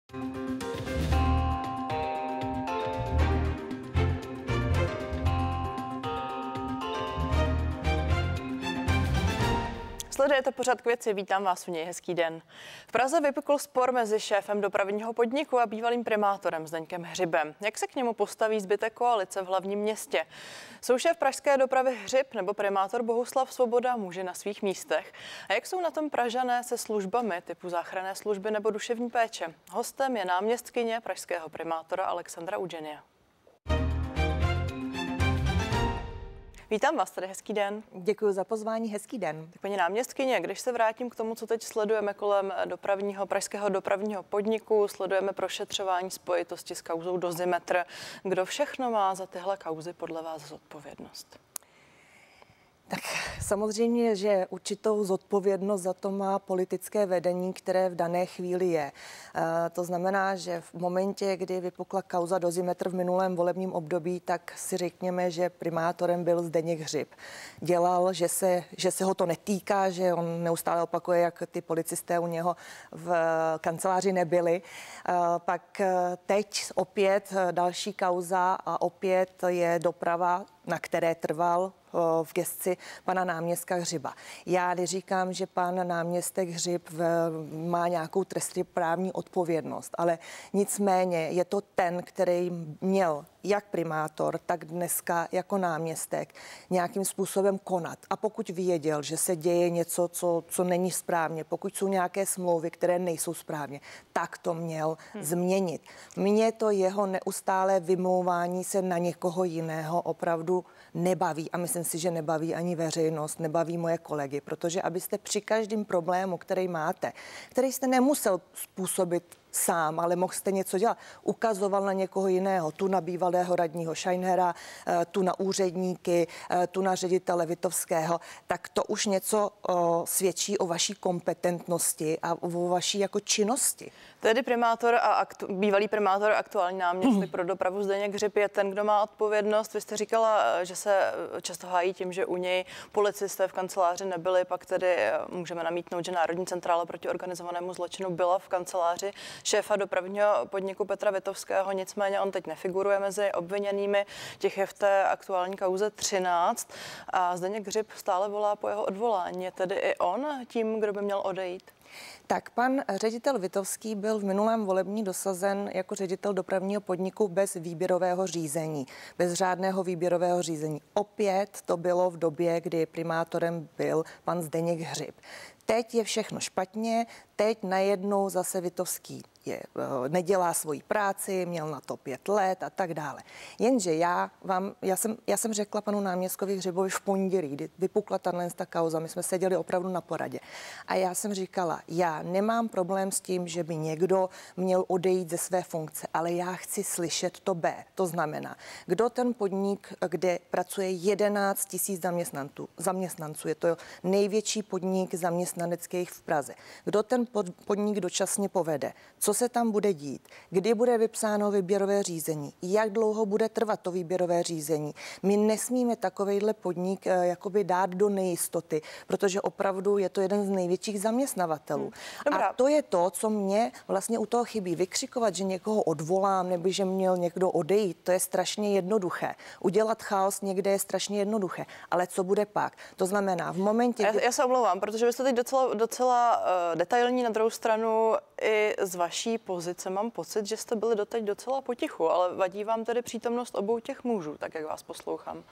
Sledujete pořad K věci, vítám vás u něj, hezký den. V Praze vypukl spor mezi šéfem dopravního podniku a bývalým primátorem Zdeňkem Hřibem. Jak se k němu postaví zbytek koalice v hlavním městě? Jsou šéf pražské dopravy Hřib nebo primátor Bohuslav Svoboda muži na svých místech? A jak jsou na tom Pražané se službami typu záchranné služby nebo duševní péče? Hostem je náměstkyně pražského primátora Alexandra Udženia. Vítám vás tady, hezký den. Děkuji za pozvání, hezký den. Tak paní náměstkyně, když se vrátím k tomu, co teď sledujeme kolem pražského dopravního podniku, sledujeme prošetřování spojitosti s kauzou Dozimetr. Kdo všechno má za tyhle kauzy podle vás zodpovědnost? Tak samozřejmě, že určitou zodpovědnost za to má politické vedení, které v dané chvíli je. To znamená, že v momentě, kdy vypukla kauza Dozimetr v minulém volebním období, tak si řekněme, že primátorem byl Zdeněk Hřib. Dělal, že se ho to netýká, že on neustále opakuje, jak ty policisté u něho v kanceláři nebyli. Pak teď opět další kauza a opět je doprava, na které trval v gesci pana náměstka Hřiba. Já neříkám, že pan náměstek Hřib má nějakou trestněprávní odpovědnost, ale nicméně je to ten, který měl jak primátor, tak dneska jako náměstek nějakým způsobem konat. A pokud věděl, že se děje něco, co není správně, pokud jsou nějaké smlouvy, které nejsou správně, tak to měl změnit. Mně to jeho neustále vymlouvání se na někoho jiného opravdu nebaví a myslím si, že nebaví ani veřejnost, nebaví moje kolegy, protože abyste při každém problému, který máte, který jste nemusel způsobit sám, ale mohl jste něco dělat, ukazoval na někoho jiného, tu na bývalého radního Scheinera, tu na úředníky, tu na ředitele Vitovského, tak to už něco svědčí o vaší kompetentnosti a o vaší jako činnosti. Tedy primátor a bývalý primátor, aktuální náměstek pro dopravu Zdeněk Hřib je ten, kdo má odpovědnost. Vy jste říkala, že se často hájí tím, že u něj policisté v kanceláři nebyli, pak tedy můžeme namítnout, že Národní centrála proti organizovanému zločinu byla v kanceláři šéfa dopravního podniku Petra Vitovského, nicméně on teď nefiguruje mezi obviněnými, těch je v té aktuální kauze 13 a Zdeněk Hřib stále volá po jeho odvolání. Je tedy i on tím, kdo by měl odejít? Tak pan ředitel Vitovský byl v minulém volební dosazen jako ředitel dopravního podniku bez výběrového řízení, bez řádného výběrového řízení. Opět to bylo v době, kdy primátorem byl pan Zdeněk Hřib. Teď je všechno špatně, teď najednou zase Vitovský nedělá svoji práci, měl na to 5 let a tak dále. Jenže já jsem řekla panu náměstkovi Hřibovi v pondělí, kdy vypukla ta kauza, my jsme seděli opravdu na poradě. A já jsem říkala, já nemám problém s tím, že by někdo měl odejít ze své funkce, ale já chci slyšet to B. To znamená, kdo ten podnik, kde pracuje 11 000 zaměstnanců, je to největší podnik zaměstnanecký v Praze. Kdo ten podnik dočasně povede? Co se tam bude dít? Kdy bude vypsáno výběrové řízení? Jak dlouho bude trvat to výběrové řízení? My nesmíme takovejhle podnik jakoby dát do nejistoty, protože opravdu je to jeden z největších zaměstnavatelů. A to je to, co mě vlastně u toho chybí. Vykřikovat, že někoho odvolám nebo že měl někdo odejít, to je strašně jednoduché. Udělat chaos někde je strašně jednoduché. Ale co bude pak? To znamená v momentě... Já se omlouvám, protože vy jste teď docela detailní, na druhou stranu i z vaší pozice mám pocit, že jste byli doteď docela potichu, ale vadí vám tedy přítomnost obou těch mužů, tak jak vás poslouchám?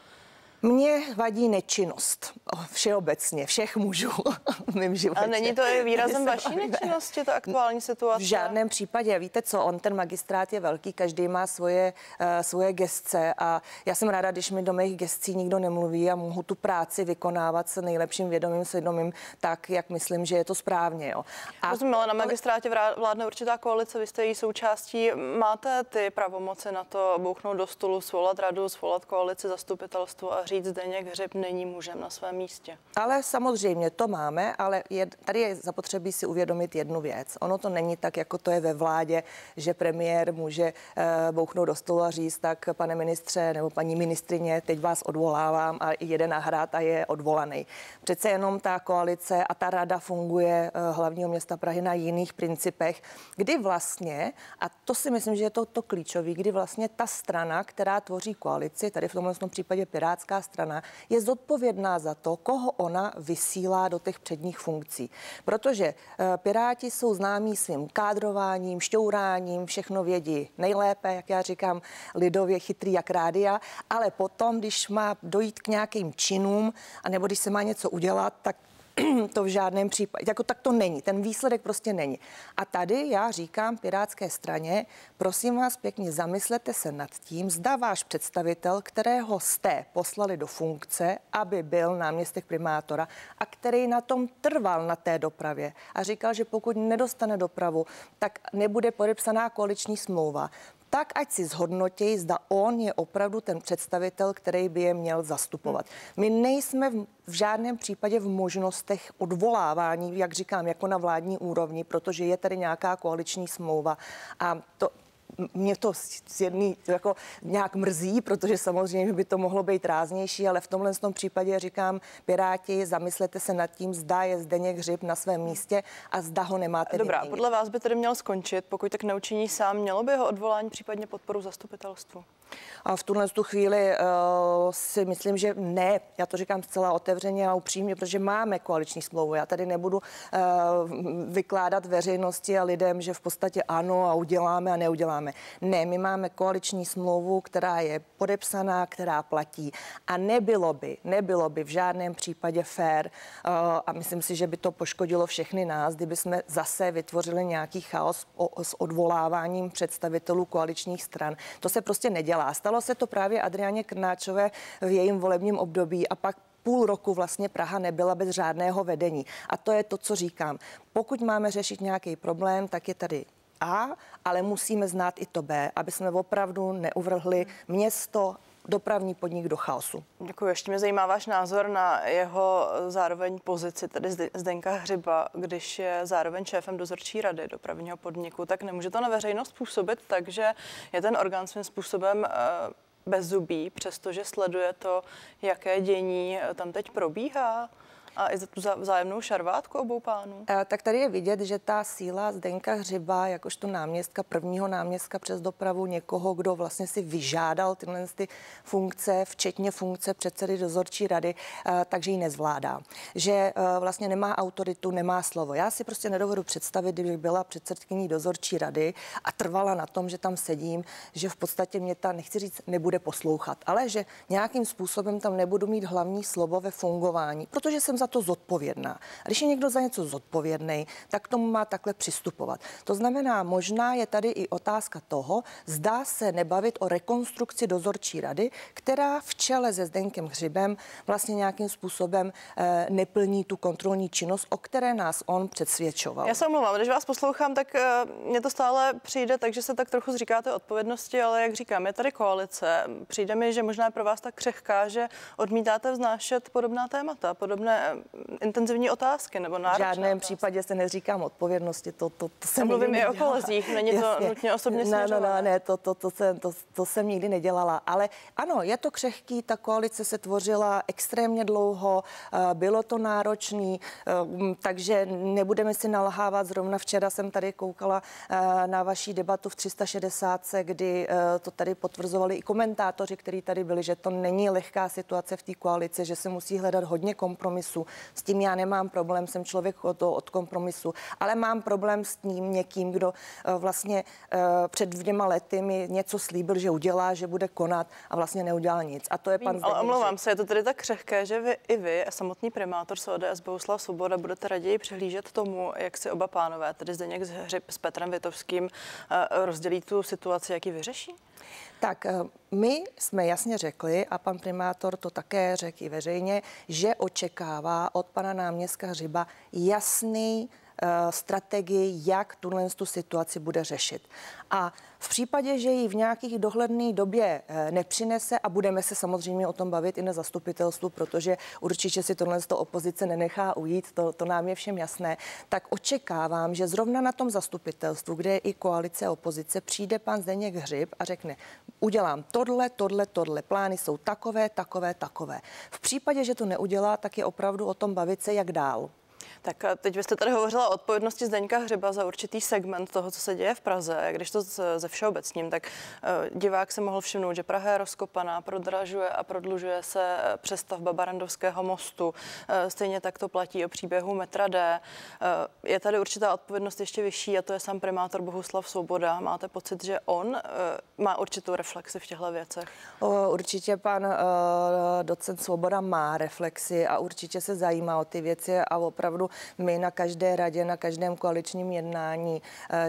Mně vadí nečinnost všeobecně, všech mužů v mém životě. Ale není to i výrazem vaší nečinnosti, ta aktuální situace? V žádném případě. Víte co, ten magistrát je velký, každý má svoje gesce a já jsem ráda, když mi do mých gescí nikdo nemluví a mohu tu práci vykonávat s nejlepším vědomím, svědomím, tak, jak myslím, že je to správně. Jo. Rozumím, ale na magistrátě vládne určitá koalice, vy jste její součástí. Máte ty pravomoci na to bouchnout do stolu, svolat radu, svolat koalici, zastupitelstvo a říct, Zdeněk Hřib není mužem na svém místě. Ale samozřejmě to máme, ale tady je zapotřebí si uvědomit jednu věc. Ono to není tak, jako to je ve vládě, že premiér může bouchnout do stolu a říct, tak pane ministře nebo paní ministrině, teď vás odvolávám a jede na hrad a je odvolaný. Přece jenom ta koalice a ta rada funguje hlavního města Prahy na jiných principech, kdy vlastně, a to si myslím, že je to klíčové, kdy vlastně ta strana, která tvoří koalici, tady v tomhle případě Pirátská strana, je zodpovědná za to, koho ona vysílá do těch předních funkcí. Protože Piráti jsou známí svým kádrováním, šťouráním, všechno vědí nejlépe, jak já říkám, lidově chytrý jak rádia, ale potom, když má dojít k nějakým činům, anebo když se má něco udělat, tak to v žádném případě, jako tak to není, ten výsledek prostě není. A tady já říkám Pirátské straně, prosím vás pěkně, zamyslete se nad tím, zda váš představitel, kterého jste poslali do funkce, aby byl náměstek primátora a který na tom trval na té dopravě a říkal, že pokud nedostane dopravu, tak nebude podepsaná koaliční smlouva, tak ať si zhodnotí, zda on je opravdu ten představitel, který by je měl zastupovat. My nejsme v žádném případě v možnostech odvolávání, jak říkám, jako na vládní úrovni, protože je tady nějaká koaliční smlouva a to mě to z jedný jako nějak mrzí, protože samozřejmě by to mohlo být ráznější, ale v tomhle případě říkám, Piráti, zamyslete se nad tím, zda je Zdeněk Hřib na svém místě a zda ho nemáte. Dobrá, podle vás by tedy měl skončit, pokud tak neučiní sám, mělo by jeho odvolání případně podporu zastupitelstvu? A v tuhle chvíli si myslím, že ne. Já to říkám zcela otevřeně a upřímně, protože máme koaliční smlouvu. Já tady nebudu vykládat veřejnosti a lidem, že v podstatě ano a uděláme a neuděláme. Ne, my máme koaliční smlouvu, která je podepsaná, která platí a nebylo by v žádném případě fér a myslím si, že by to poškodilo všechny nás, kdyby jsme zase vytvořili nějaký chaos s odvoláváním představitelů koaličních stran. To se prostě nedělá. Stalo se to právě Adriáně Krnáčové v jejím volebním období a pak půl roku vlastně Praha nebyla bez řádného vedení. A to je to, co říkám. Pokud máme řešit nějaký problém, tak je tady A, ale musíme znát i to B, aby jsme opravdu neuvrhli město, dopravní podnik do chaosu. Děkuji. Ještě mě zajímá váš názor na jeho zároveň pozici, tedy Zdeňka Hřiba, když je zároveň šéfem dozorčí rady dopravního podniku, tak nemůže to na veřejnost působit, takže je ten orgán svým způsobem bezzubý, přestože sleduje to, jaké dění tam teď probíhá? A i za tu vzájemnou šarvátku obou pánů? Tak tady je vidět, že ta síla Zdeňka Hřiba, jakožto náměstka, prvního náměstka přes dopravu, někoho, kdo vlastně si vyžádal tyhle funkce, včetně funkce předsedy dozorčí rady, takže ji nezvládá. Že vlastně nemá autoritu, nemá slovo. Já si prostě nedovedu představit, kdybych byla předsedkyní dozorčí rady a trvala na tom, že tam sedím, že v podstatě mě ta, nechci říct, nebude poslouchat, ale že nějakým způsobem tam nebudu mít hlavní slovo ve fungování, protože jsem za to zodpovědná. A když je někdo za něco zodpovědný, tak k tomu má takhle přistupovat. To znamená, možná je tady i otázka toho, zdá se nebavit o rekonstrukci dozorčí rady, která v čele se Zdeňkem Hřibem vlastně nějakým způsobem neplní tu kontrolní činnost, o které nás on přesvědčoval. Já se omlouvám, když vás poslouchám, tak mně to stále přijde, takže se tak trochu zříkáte odpovědnosti, ale jak říkám, je tady koalice. Přijde mi, že možná je pro vás tak křehká, že odmítáte vznášet podobná témata, podobné intenzivní otázky nebo náročné. V žádném případě se neříkám odpovědnosti. To se mluvím i o kolezích, není to nutně osobně směřované. Ne, to jsem nikdy nedělala. Ale ano, je to křehký, ta koalice se tvořila extrémně dlouho, bylo to náročný, takže nebudeme si nalhávat. Zrovna včera jsem tady koukala na vaší debatu v 360, kdy to tady potvrzovali i komentátoři, kteří tady byli, že to není lehká situace v té koalici, že se musí hledat hodně kompromisu. S tím já nemám problém, jsem člověk od kompromisu, ale mám problém s tím někým, kdo vlastně před 2 lety mi něco slíbil, že udělá, že bude konat a vlastně neudělal nic. A to je pan Zdeněk. Ale omlouvám se, je to tedy tak křehké, že vy a samotný primátor z ODS Bohuslav Svoboda budete raději přihlížet tomu, jak si oba pánové, tedy Zdeněk Hřib s Petrem Vitovským, rozdělí tu situaci, jak ji vyřeší? Tak my jsme jasně řekli, a pan primátor to také řekl i veřejně, že očekává od pana náměstka Hřiba jasný strategii, jak tu situaci bude řešit. A v případě, že ji v nějakých dohledné době nepřinese, a budeme se samozřejmě o tom bavit i na zastupitelstvu, protože určitě si tohle opozice nenechá ujít, to nám je všem jasné, tak očekávám, že zrovna na tom zastupitelstvu, kde je i koalice a opozice, přijde pan Zdeněk Hřib a řekne, udělám tohle, plány jsou takové. V případě, že to neudělá, tak je opravdu o tom bavit se, jak dál. Tak teď vy jste tady hovořila o odpovědnosti Zdeňka Hřiba za určitý segment toho, co se děje v Praze. Když to ze všeobecním, tak divák se mohl všimnout, že Praha je rozkopaná, prodražuje a prodlužuje se přestavba Barrandovského mostu. Stejně tak to platí o příběhu metra D. Je tady určitá odpovědnost ještě vyšší a to je sám primátor Bohuslav Svoboda. Máte pocit, že on má určitou reflexi v těchto věcech? Určitě pan docent Svoboda má reflexi a určitě se zajímá o ty věci a opravdu my na každé radě, na každém koaličním jednání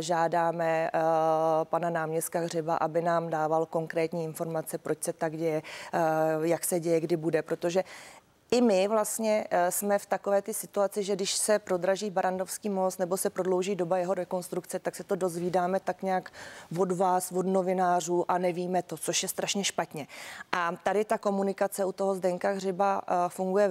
žádáme pana náměstka Hřiba, aby nám dával konkrétní informace, proč se tak děje, jak se děje, kdy bude, protože i my vlastně jsme v takové ty situaci, že když se prodraží Barrandovský most nebo se prodlouží doba jeho rekonstrukce, tak se to dozvídáme tak nějak od vás, od novinářů a nevíme to, což je strašně špatně. A tady ta komunikace u toho Zdeňka Hřiba funguje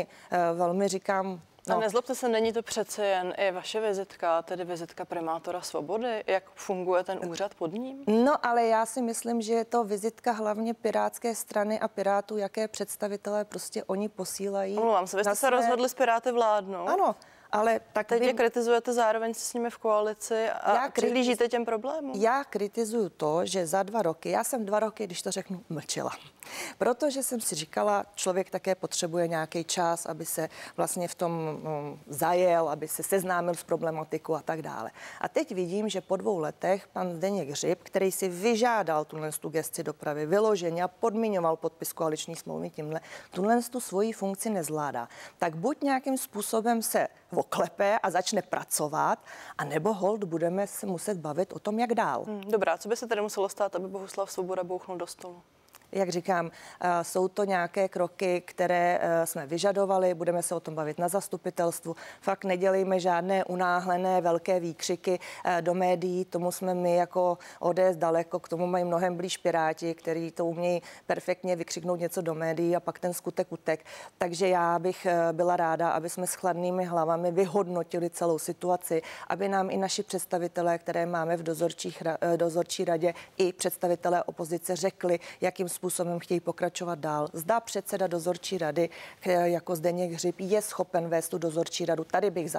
velmi říkám, No. A nezlobte se, není to přece jen i vaše vizitka, tedy vizitka primátora Svobody? Jak funguje ten úřad pod ním? No, ale já si myslím, že je to vizitka hlavně Pirátské strany a Pirátů, jaké představitelé prostě oni posílají. Omlouvám se, vy jste se rozhodli s Piráty vládnout. Ano. Ale tak teď je kritizujete, zároveň s nimi v koalici a přihlížíte těm problémům? Já kritizuju to, že za 2 roky, já jsem 2 roky, když to řeknu, mlčela. Protože jsem si říkala, člověk také potřebuje nějaký čas, aby se vlastně v tom zajel, aby se seznámil s problematikou a tak dále. A teď vidím, že po 2 letech pan Zdeněk Hřib, který si vyžádal tu gesci dopravy vyloženě a podmiňoval podpis koaliční smlouvy tímhle, tu svoji funkci nezvládá. Tak buď nějakým způsobem se oklepe a začne pracovat, anebo hold budeme se muset bavit o tom, jak dál. Dobrá, co by se tedy muselo stát, aby Bohuslav Svoboda bouchnul do stolu? Jak říkám, jsou to nějaké kroky, které jsme vyžadovali, budeme se o tom bavit na zastupitelstvu. Fakt nedělejme žádné unáhlené velké výkřiky do médií, tomu jsme my jako ODS daleko, k tomu mají mnohem blíž Piráti, který to umějí perfektně vykřiknout něco do médií a pak ten skutek utek. Takže já bych byla ráda, aby jsme s chladnými hlavami vyhodnotili celou situaci, aby nám i naši představitelé, které máme v dozorčí radě, i představitelé opozice řekli, jakým způsobem chtějí pokračovat dál. Zda předseda dozorčí rady jako Zdeněk Hřib je schopen vést tu dozorčí radu. Tady bych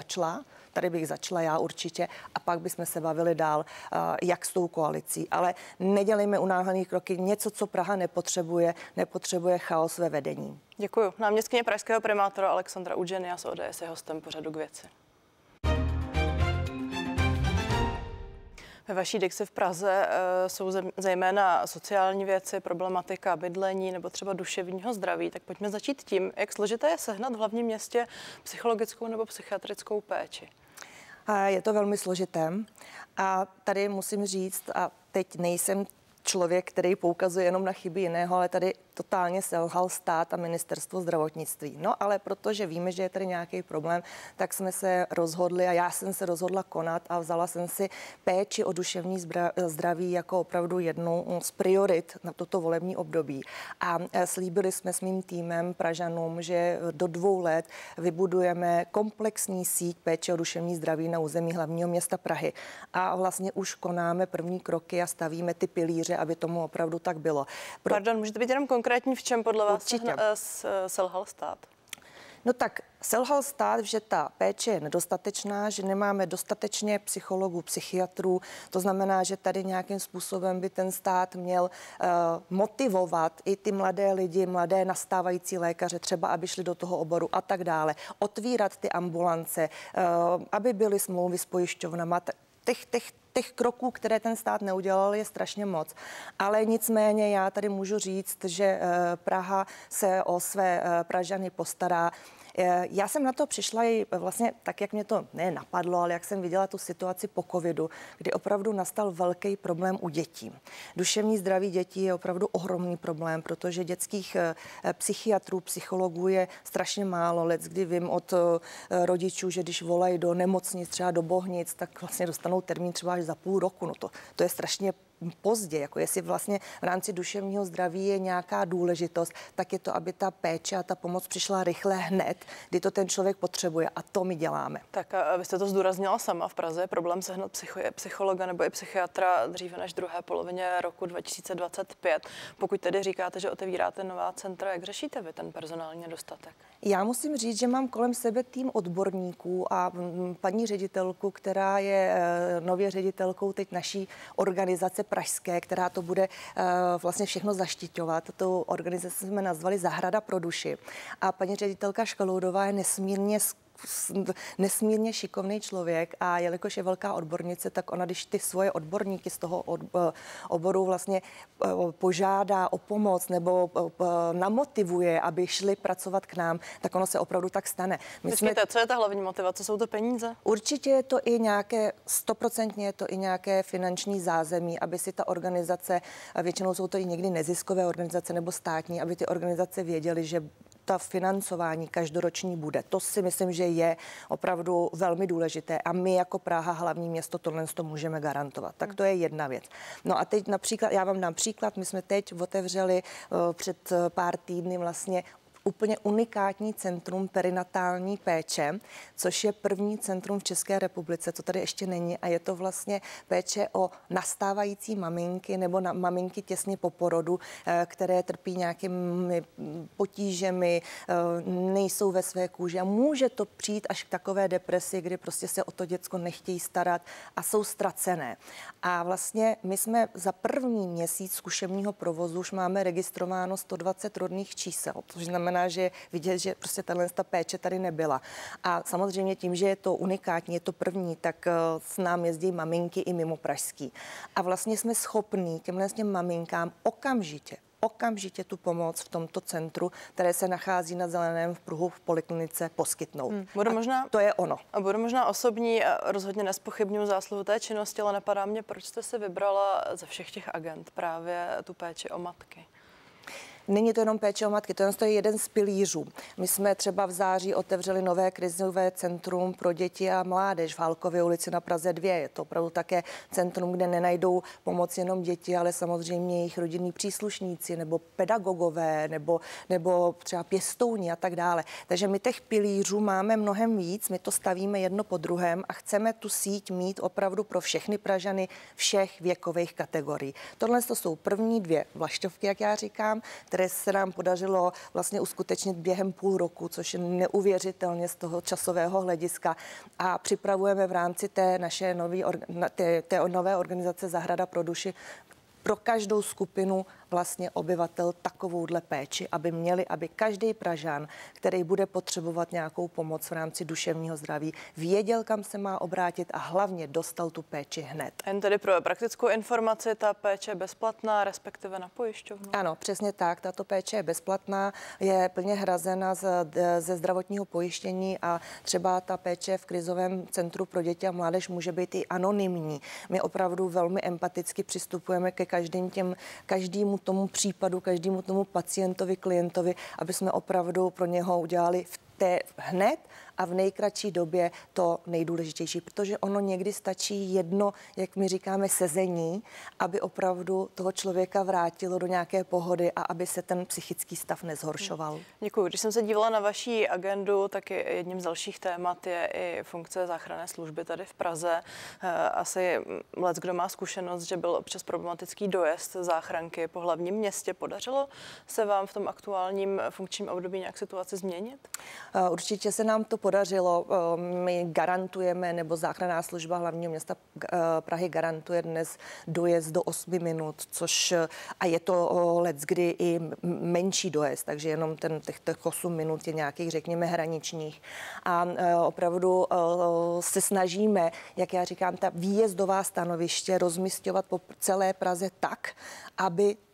začala já určitě a pak bychom se bavili dál, jak s tou koalicí. Ale nedělejme unáhlené kroky, něco, co Praha nepotřebuje chaos ve vedení. Děkuju. Náměstkyně pražského primátora Alexandra Udženia z ODS je hostem pořadu K věci. Ve vaší dikci v Praze jsou zejména sociální věci, problematika bydlení nebo třeba duševního zdraví. Tak pojďme začít tím, jak složité je sehnat v hlavním městě psychologickou nebo psychiatrickou péči. Je to velmi složité a tady musím říct, a teď nejsem člověk, který poukazuje jenom na chyby jiného, ale tady totálně selhal stát a ministerstvo zdravotnictví. No ale protože víme, že je tady nějaký problém, tak jsme se rozhodli a já jsem se rozhodla konat a vzala jsem si péči o duševní zdraví jako opravdu jednu z priorit na toto volební období. A slíbili jsme s mým týmem Pražanům, že do 2 let vybudujeme komplexní síť péče o duševní zdraví na území hlavního města Prahy. A vlastně už konáme první kroky a stavíme ty pilíře, aby tomu opravdu tak bylo. Pardon, můžete být jenom konkrétní, v čem podle vás selhal stát? No tak selhal stát, že ta péče je nedostatečná, že nemáme dostatečně psychologů, psychiatrů. To znamená, že tady nějakým způsobem by ten stát měl motivovat i ty mladé lidi, mladé nastávající lékaře, třeba aby šli do toho oboru a tak dále. Otvírat ty ambulance, aby byly smlouvy s pojišťovnama. Těch kroků, které ten stát neudělal, je strašně moc. Ale nicméně já tady můžu říct, že Praha se o své Pražany postará. Já jsem na to přišla i vlastně tak, jak mě to napadlo, ale jak jsem viděla tu situaci po covidu, kdy opravdu nastal velký problém u dětí. Duševní zdraví dětí je opravdu ohromný problém, protože dětských psychiatrů, psychologů je strašně málo. Leckdy vím od rodičů, že když volají do nemocnic, třeba do Bohnic, tak vlastně dostanou termín třeba až za půl roku. No to je strašně pozdě, jako jestli vlastně v rámci duševního zdraví je nějaká důležitost, tak je to, aby ta péče a ta pomoc přišla rychle hned, kdy to ten člověk potřebuje, a to my děláme. Tak a vy jste to zdůraznila sama v Praze, problém sehnat psychologa nebo i psychiatra dříve než druhé polovině roku 2025. Pokud tedy říkáte, že otevíráte nová centra, jak řešíte vy ten personální nedostatek? Já musím říct, že mám kolem sebe tým odborníků a paní ředitelku, která je nově ředitelkou teď naší organizace pražské, která to bude vlastně všechno zaštiťovat. Tu organizaci jsme nazvali Zahrada pro duši. A paní ředitelka Škaloudová je nesmírně šikovný člověk a jelikož je velká odbornice, tak ona, když ty svoje odborníky z toho oboru vlastně požádá o pomoc nebo namotivuje, aby šli pracovat k nám, tak ono se opravdu tak stane. Co je ta hlavní motivace? Jsou to peníze? Určitě je to i nějaké, 100% je to i nějaké finanční zázemí, aby si ta organizace, většinou jsou to i někdy neziskové organizace nebo státní, aby ty organizace věděly, že ta financování každoroční bude. To si myslím, že je opravdu velmi důležité a my jako Praha, hlavní město, tohle to můžeme garantovat. Tak to je jedna věc. No a teď například, já vám dám příklad, my jsme teď otevřeli před pár týdny vlastně úplně unikátní centrum perinatální péče, což je první centrum v České republice, to tady ještě není, a je to vlastně péče o nastávající maminky nebo maminky těsně po porodu, které trpí nějakými potížemi, nejsou ve své kůži a může to přijít až k takové depresi, kdy prostě se o to děcko nechtějí starat a jsou ztracené. A vlastně my jsme za první měsíc zkušebního provozu už máme registrováno 120 rodných čísel, což znamená, že vidět, že prostě ta péče tady nebyla. A samozřejmě tím, že je to unikátní, je to první, tak s námi jezdí maminky i mimo pražský. A vlastně jsme schopní těmhle maminkám okamžitě tu pomoc v tomto centru, které se nachází na Zeleném v pruhu v poliklinice, poskytnout. To je ono. A budu možná osobní, rozhodně nezpochybňuji zásluhu té činnosti, ale napadá mě, proč jste si vybrala ze všech těch agent právě tu péči o matky. Není to jenom péče o matky, to je jeden z pilířů. My jsme třeba v září otevřeli nové krizové centrum pro děti a mládež v Hálkově ulici na Praze 2. Je to opravdu také centrum, kde nenajdou pomoc jenom děti, ale samozřejmě jejich rodinní příslušníci nebo pedagogové nebo třeba pěstouni a tak dále. Takže my těch pilířů máme mnohem víc, my to stavíme jedno po druhém a chceme tu síť mít opravdu pro všechny Pražany všech věkových kategorií. Tohle to jsou první dvě vlaštovky, jak já říkám, které se nám podařilo vlastně uskutečnit během půl roku, což je neuvěřitelně z toho časového hlediska. A připravujeme v rámci té naše nové organizace Zahrada pro duši pro každou skupinu vlastně obyvatel takovouhle péči, aby každý Pražan, který bude potřebovat nějakou pomoc v rámci duševního zdraví, věděl, kam se má obrátit a hlavně dostal tu péči hned. Jen tedy pro praktickou informaci, ta péče je bezplatná, respektive na pojišťovnu? Ano, přesně tak. Tato péče je bezplatná, je plně hrazena ze zdravotního pojištění a třeba ta péče v krizovém centru pro děti a mládež může být i anonymní. My opravdu velmi empaticky přistupujeme ke každému tomu případu, každému tomu pacientovi, klientovi, aby jsme opravdu pro něho udělali hned a v nejkratší době to nejdůležitější, protože ono někdy stačí jedno, jak my říkáme, sezení, aby opravdu toho člověka vrátilo do nějaké pohody a aby se ten psychický stav nezhoršoval. Děkuji. Když jsem se dívala na vaší agendu, tak jedním z dalších témat je i funkce záchranné služby tady v Praze. Asi kdo má zkušenost, že byl občas problematický dojezd záchranky po hlavním městě. Podařilo se vám v tom aktuálním funkčním období nějak situaci změnit? Určitě se nám to podařilo. My garantujeme, nebo záchranná služba hlavního města Prahy garantuje dnes dojezd do 8 minut, a je to leckdy i menší dojezd, takže jenom těch 8 minut je nějakých, řekněme, hraničních. A opravdu se snažíme, jak já říkám, ta výjezdová stanoviště rozmisťovat po celé Praze tak, aby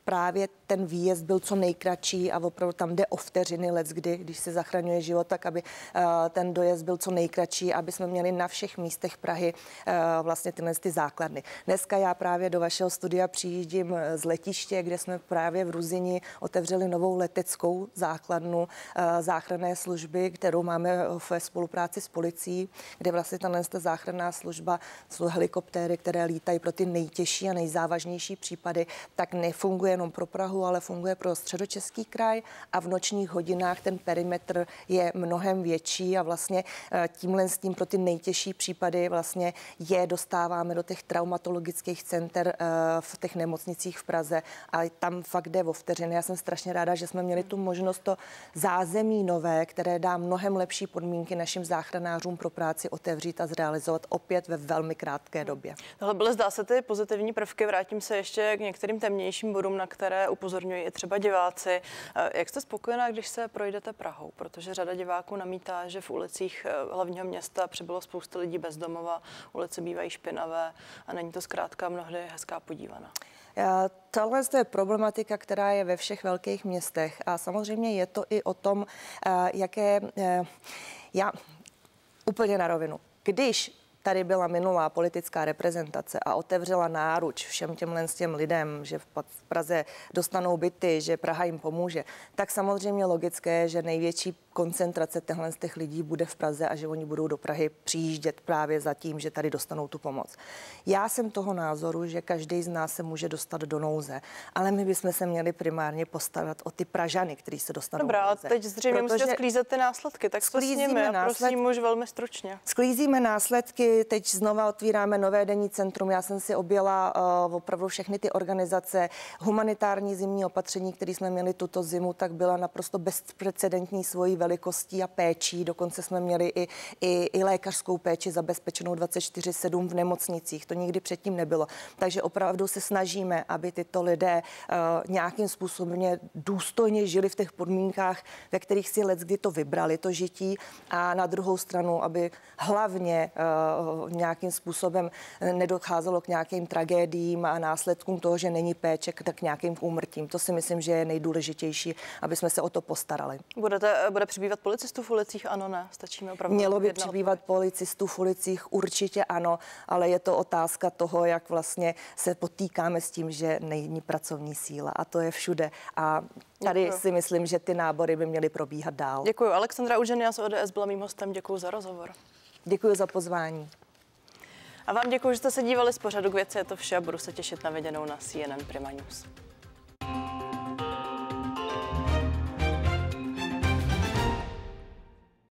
právě ten výjezd byl co nejkratší a opravdu tam jde o vteřiny leckdy, když se zachraňuje život, tak aby ten dojezd byl co nejkratší, aby jsme měli na všech místech Prahy vlastně tyhle ty základny. Dneska já právě do vašeho studia přijíždím z letiště, kde jsme právě v Ruzini otevřeli novou leteckou základnu záchranné služby, kterou máme ve spolupráci s policií, kde vlastně ta záchranná služba jsou helikoptéry, které lítají pro ty nejtěžší a nejzávažnější případy, tak nefunguje jenom pro Prahu, ale funguje pro Středočeský kraj a v nočních hodinách ten perimetr je mnohem větší a vlastně tímhle s tím pro ty nejtěžší případy vlastně je dostáváme do těch traumatologických center v těch nemocnicích v Praze a tam fakt jde o vteřiny. Já jsem strašně ráda, že jsme měli tu možnost to zázemí nové, které dá mnohem lepší podmínky našim záchranářům pro práci otevřít a zrealizovat opět ve velmi krátké době. Tohle byly, zdá se, ty pozitivní prvky. Vrátím se ještě k některým temnějším bodům, na které upozorňují i třeba diváci. Jak jste spokojená, když se projdete Prahou? Protože řada diváků namítá, že v ulicích hlavního města přibylo spousta lidí bez domova, ulice bývají špinavé a není to zkrátka mnohdy hezká podívaná. Tohle je problematika, která je ve všech velkých městech a samozřejmě je to i o tom, já úplně na rovinu. Když tady byla minulá politická reprezentace a otevřela náruč všem těm lidem, že v Praze dostanou byty, že Praha jim pomůže, tak samozřejmě logické, že největší koncentrace těch lidí bude v Praze a že oni budou do Prahy přijíždět právě za tím, že tady dostanou tu pomoc. Já jsem toho názoru, že každý z nás se může dostat do nouze, ale my bychom se měli primárně postarat o ty Pražany, kteří se dostanou do nouze. Dobrá, teď zřejmě musíte sklízet ty následky, tak s nimi a prosím už velmi stručně. Sklízíme následky, teď znova otvíráme nové denní centrum. Já jsem si objela opravdu všechny ty organizace. Humanitární zimní opatření, které jsme měli tuto zimu, tak byla naprosto bezprecedentní svojí velikostí a péčí. Dokonce jsme měli i lékařskou péči zabezpečenou 24/7 v nemocnicích. To nikdy předtím nebylo. Takže opravdu se snažíme, aby tyto lidé nějakým způsobem důstojně žili v těch podmínkách, ve kterých si leckdy to vybrali, to žití, a na druhou stranu, aby hlavně nějakým způsobem nedocházelo k nějakým tragédiím a následkům toho, že není péče, tak nějakým úmrtím. To si myslím, že je nejdůležitější, aby jsme se o to postarali. Bude přibývat policistů v ulicích? Ano, ne? Stačíme opravdu. Mělo by přibývat policistů v ulicích, určitě ano, ale je to otázka toho, jak vlastně se potýkáme s tím, že není pracovní síla a to je všude. A tady si myslím, že ty nábory by měly probíhat dál. Děkuji. Alexandra Uženia z ODS byla mým hostem. Děkuji za rozhovor. Děkuji za pozvání. A vám děkuji, že jste se dívali z pořadu K věci. Je to vše a budu se těšit na viděnou na CNN Prima News.